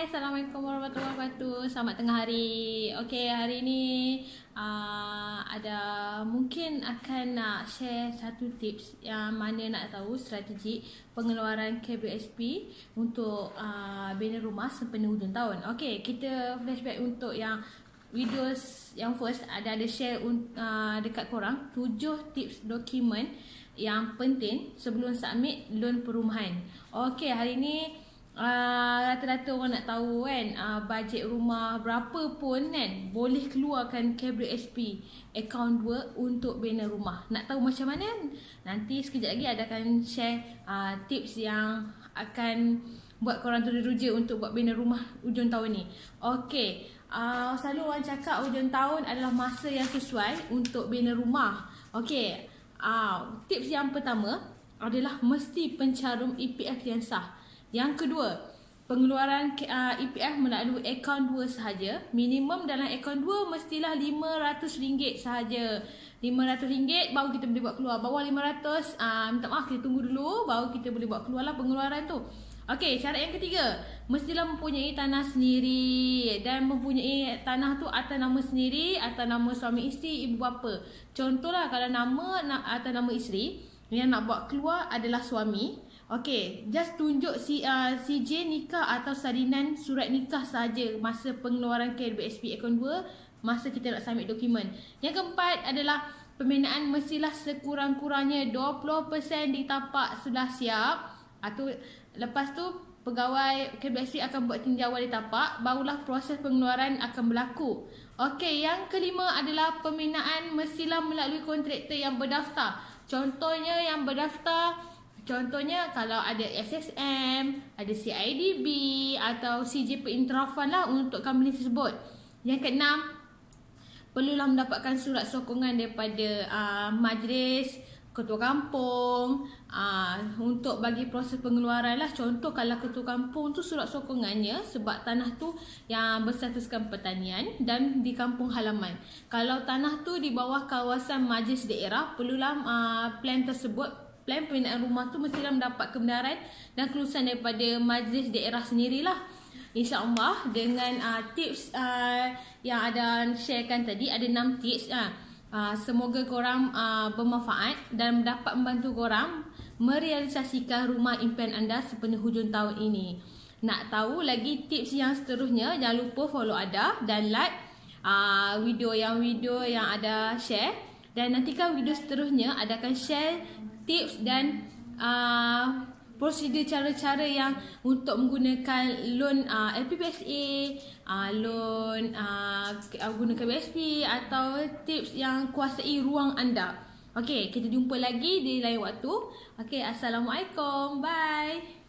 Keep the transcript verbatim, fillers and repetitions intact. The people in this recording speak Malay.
Assalamualaikum warahmatullahi wabarakatuh. Selamat tengah hari. Okey, hari ni uh, ada mungkin akan nak share satu tips yang mana nak tahu strategi pengeluaran K B S P untuk uh, bina rumah sempena hujung tahun. Okey, kita flashback untuk yang video yang first ada ada share uh, dekat korang tujuh tips dokumen yang penting sebelum submit loan perumahan. Okey, hari ni Uh, rata-rata orang nak tahu kan uh, bajet rumah berapa pun kan boleh keluarkan K B S P account dua untuk bina rumah. Nak tahu macam mana? Nanti sekejap lagi ada akan share uh, tips yang akan buat korang teruja untuk buat bina rumah hujung tahun ni. Okey, uh, selalu orang cakap hujung tahun adalah masa yang sesuai untuk bina rumah. Okey, uh, tips yang pertama adalah mesti pencarum E P F yang sah. Yang kedua, pengeluaran uh, E P F melalui akaun dua sahaja. Minimum dalam akaun dua mestilah lima ratus ringgit sahaja. lima ratus ringgit baru kita boleh buat keluar. Bawah lima ratus, uh, minta maaf kita tunggu dulu baru kita boleh buat keluar lah pengeluaran tu. Okey, syarat yang ketiga, mestilah mempunyai tanah sendiri dan mempunyai tanah tu atas nama sendiri, atas nama suami isteri, ibu bapa. Contohlah kalau nama atas nama isteri, yang nak buat keluar adalah suami. Okey, just tunjuk si uh, C J nikah atau salinan surat nikah saja masa pengeluaran K B S P akaun dua, masa kita nak submit dokumen. Yang keempat adalah pembinaan mestilah sekurang-kurangnya dua puluh peratus di tapak sudah siap. Atau lepas tu pegawai K B S P akan buat tinjauan di tapak, barulah proses pengeluaran akan berlaku. Okey, yang kelima adalah pembinaan mestilah melalui kontraktor yang berdaftar. Contohnya yang berdaftar, contohnya kalau ada S S M, ada C I D B atau C J Perintarafan lah untuk company tersebut. Yang keenam, perlulah mendapatkan surat sokongan daripada uh, majlis, ketua kampung uh, untuk bagi proses pengeluaran lah. Contoh kalau ketua kampung tu surat sokongannya sebab tanah tu yang berstatuskan pertanian dan di kampung halaman. Kalau tanah tu di bawah kawasan majlis daerah, perlulah uh, plan tersebut, plan pembinaan rumah tu mestilah mendapat kebenaran dan kelulusan daripada majlis daerah sendirilah. InsyaAllah dengan uh, tips uh, yang ada sharekan tadi, ada enam tips. Uh, uh, semoga korang uh, bermanfaat dan dapat membantu korang merealisasikan rumah impian anda sempena hujung tahun ini. Nak tahu lagi tips yang seterusnya, jangan lupa follow Ada dan like uh, video yang video yang ada share. Dan nantikan video seterusnya ada akan share tips dan uh, prosedur cara-cara yang untuk menggunakan loan uh, L P P S A, uh, loan uh, guna K B S P atau tips yang kuasai ruang anda. Okey, kita jumpa lagi di lain waktu. Okey, Assalamualaikum. Bye.